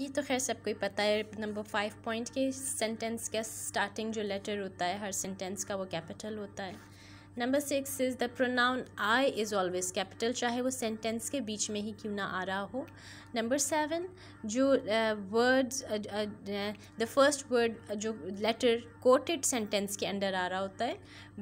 तो खैर सबको ही पता है, नंबर 5 पॉइंट के सेंटेंस का स्टार्टिंग जो लेटर होता है हर सेंटेंस का वो कैपिटल होता है। Number 6 is the pronoun I is always capital, चाहे वो सेंटेंस के बीच में ही क्यों ना आ रहा हो। नंबर 7 जो वर्ड्स द फर्स्ट वर्ड जो लेटर कोटेड सेंटेंस के अंदर आ रहा होता है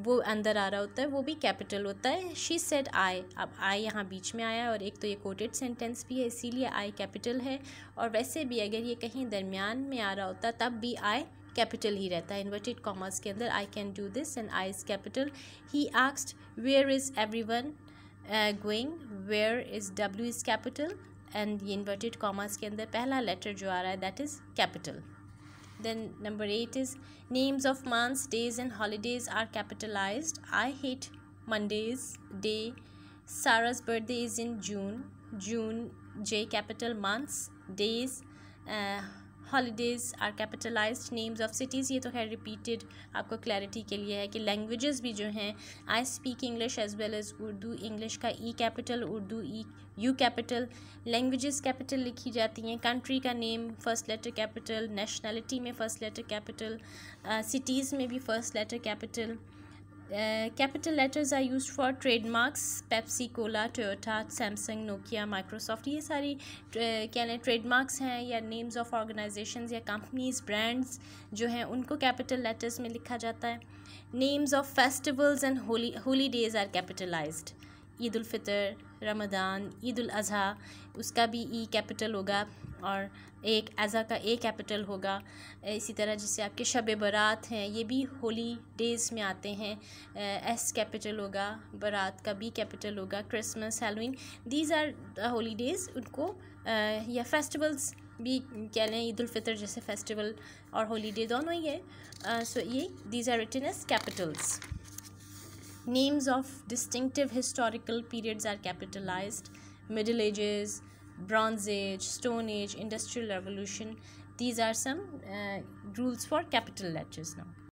वो भी कैपिटल होता है। शी सेड आई, अब आई यहाँ बीच में आया और एक तो ये कोटेड सेंटेंस भी है इसीलिए आई कैपिटल है, और वैसे भी अगर ये कहीं दरमियान में आ रहा होता तब भी आई कैपिटल ही रहता है। इन्वर्टेड कॉमर्स के अंदर I can do this and I is capital. He asked where is everyone going, where is W is capital and ये इन्वर्टेड कॉमर्स के अंदर पहला लेटर जो आ रहा है that is capital. Then number 8 is names of months, days and holidays are capitalized. I hate Mondays day. Sarah's birthday is in June. June J capital. Months, days, holidays are capitalized. Names of cities ये तो खैर repeated आपको clarity के लिए है कि languages भी जो हैं I speak English as well as Urdu, English का E capital, Urdu E U capital, languages capital लिखी जाती हैं। country का name first letter capital, nationality में first letter capital, cities में भी first letter capital. Capital letters are used for trademarks, Pepsi, Cola, Toyota, Samsung, Nokia, Microsoft, ये सारी क्या है ट्रेडमार्क्स हैं या नेम्स ऑफ ऑर्गेनाइजेशंस या कंपनीज ब्रांड्स जो हैं उनको कैपिटल लेटर्स में लिखा जाता है। Names of festivals and holidays are capitalized. Eid ul Fitr, Ramzan, Eid ul Azha उसका भी ई कैपिटल होगा और एक अज़हा का ए कैपिटल होगा। इसी तरह जैसे आपके शब बारात हैं ये भी होली डेज़ में आते हैं, एस कैपिटल होगा, बारात का बी कैपिटल होगा। Christmas, Halloween, these are holidays, उनको या फेस्टिवल्स भी कह लें, ईद उल फितर जैसे फेस्टिवल और हॉलीडे दोनों ही है। सो ये these are written as capitals. Names of distinctive historical periods are capitalized. Middle Ages, Bronze Age, Stone Age, Industrial Revolution. These are some rules for capital letters now.